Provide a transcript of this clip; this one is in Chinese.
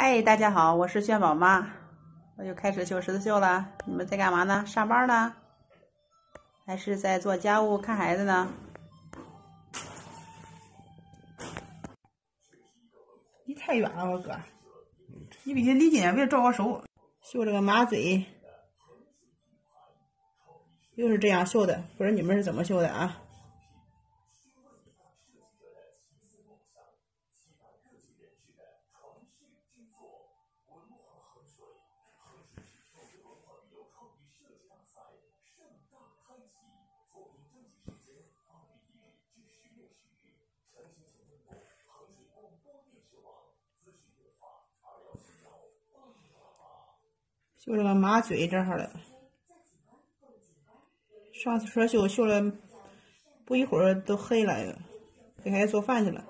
嗨，大家好，我是炫宝妈，我又开始绣十字绣了。你们在干嘛呢？上班呢？还是在做家务、看孩子呢？离太远了，我哥，你必须离近点，别照我手。绣这个马嘴，又是这样绣的，不知道你们是怎么绣的啊？绣这个马嘴这儿的，上次说绣了不一会儿都黑了，给孩子做饭去了。